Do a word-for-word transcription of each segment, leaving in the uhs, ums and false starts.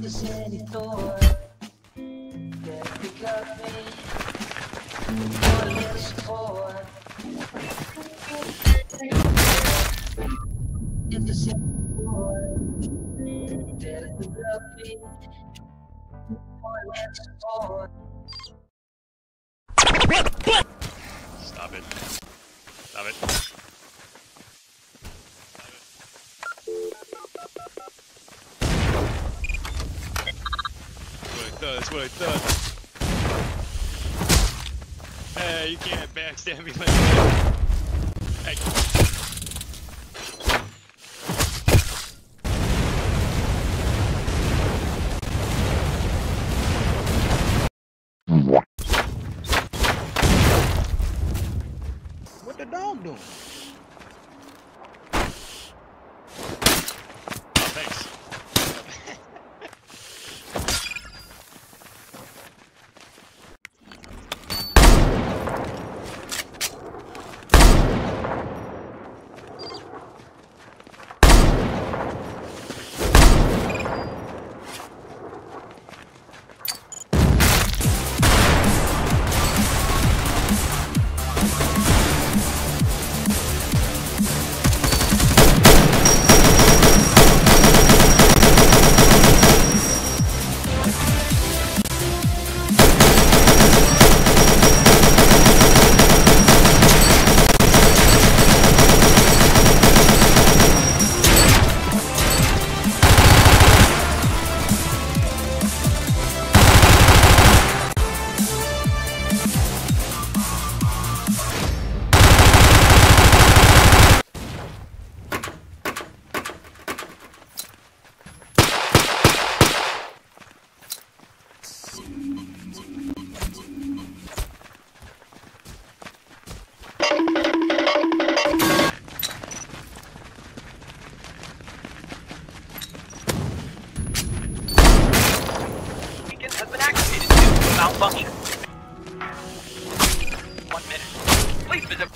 there's any thought that pick up me, want a little support. If there's any thought that pick up me, want a little support. Stop it. Stop it. That's what I thought. Hey, you can't backstab me like that. Hey. What the dog doing? Oh, thanks. Has been activated due to malfunction. One minute. Please visit.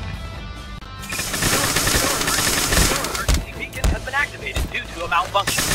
Activated due to a malfunction.